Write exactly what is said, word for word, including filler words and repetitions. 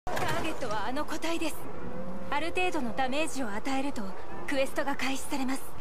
ターゲットはあの個体です。ある程度のダメージを与えるとクエストが開始されます。